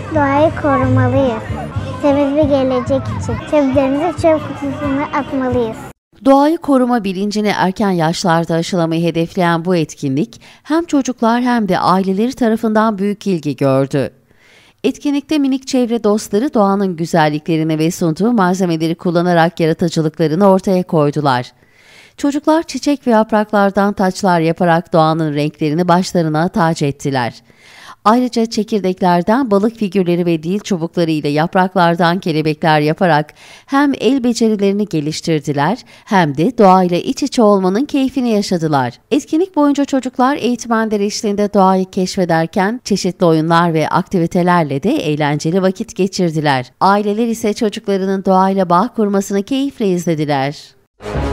Doğayı korumalıyız. Temiz bir gelecek için çöplerimizi çöp kutusuna atmalıyız. Doğayı koruma bilincini erken yaşlarda aşılamayı hedefleyen bu etkinlik hem çocuklar hem de aileleri tarafından büyük ilgi gördü. Etkinlikte minik çevre dostları doğanın güzelliklerini ve sunduğu malzemeleri kullanarak yaratıcılıklarını ortaya koydular. Çocuklar çiçek ve yapraklardan taçlar yaparak doğanın renklerini başlarına tac ettiler. Ayrıca çekirdeklerden balık figürleri ve dil çubukları ile yapraklardan kelebekler yaparak hem el becerilerini geliştirdiler hem de doğayla iç içe olmanın keyfini yaşadılar. Etkinlik boyunca çocuklar eğitmenler eşliğinde doğayı keşfederken çeşitli oyunlar ve aktivitelerle de eğlenceli vakit geçirdiler. Aileler ise çocuklarının doğayla bağ kurmasını keyifle izlediler.